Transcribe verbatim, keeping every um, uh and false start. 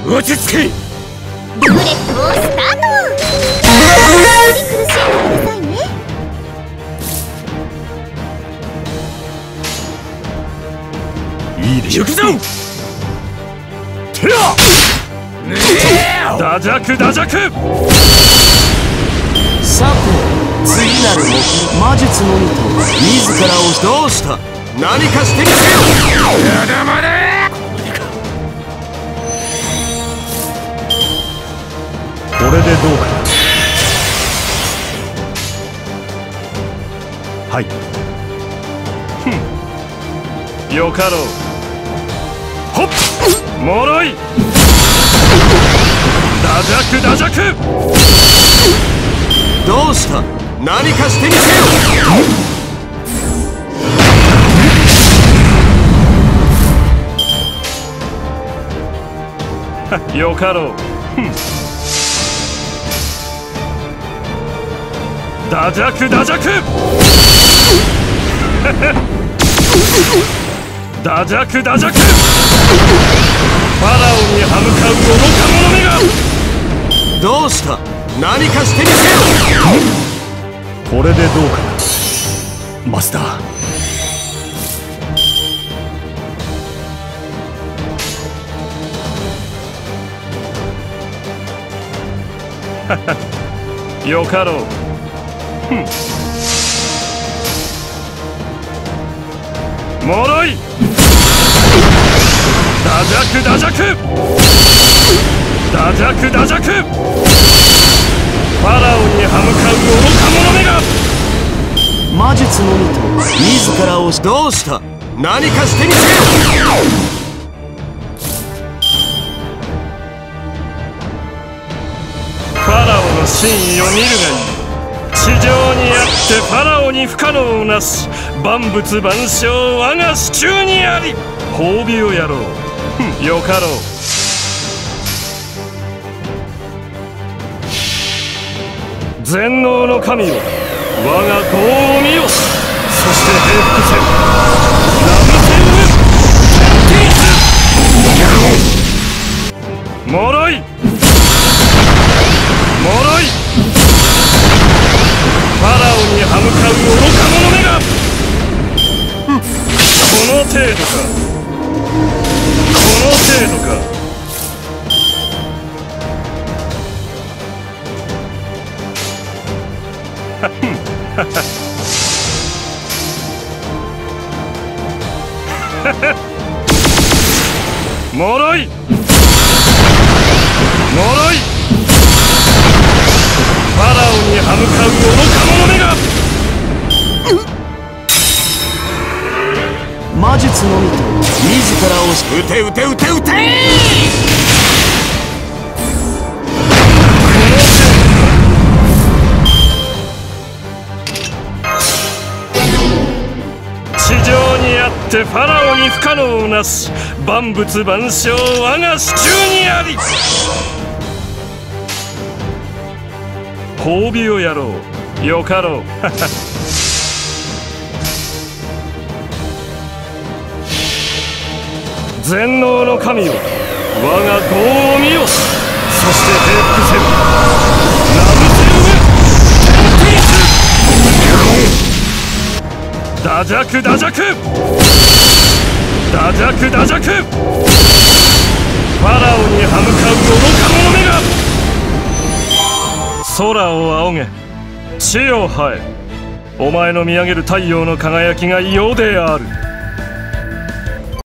落ち着け。 ルーレットをスタート。苦しんでくださいね。 いいでしょ。行くぞ。てやダジャクダジャク。 さて次なる目的、魔術のみと自らを。どうした。何かしてみせよ。 やだまれ。これでどうかな。はい。ふん、よかろう。ほっ、もろい。ダジャクダジャク。 どうした。何かしてみせよ。よかろう。ふん、ダジャクダジャク。ダジャクダジャク。ファラオに歯向かう愚か者めが。 どうした。何かしてみせよ。 これでどうかな、マスター。よかろう。ふん、もろい。ダジャクダジャク。ダジャクダジャク。ファラオに歯向かう愚か者めが。 魔術のみと自らを。どうした。何かしてみせよ。 ファラオの真意を見るがいい。地上にあってファラオに不可能なし。万物万象我が手中にあり。褒美をやろう。ふん、よかろう。全能の神よ、我が業を見よ。そして平服せ。ラムセウムもろい。もろい。ファラオに歯向かう愚か者めが。この程度か。この程度か。もろい。もろい。ファラオに歯向かう愚か者めが。 魔術のみと自らを。撃て撃て撃て撃て。 地上にあってファラオに不可能なし。万物万象我が手中にあり。褒美をやろう。よかろう。全能の神よ、我が業を見よ。そして平服せよ。ラムセウムピース。ダジャクダジャク。ダジャクダジャク。ファラオに歯向かう愚か者めが。空を仰げ、地を這え。お前の見上げる太陽の輝きが世である。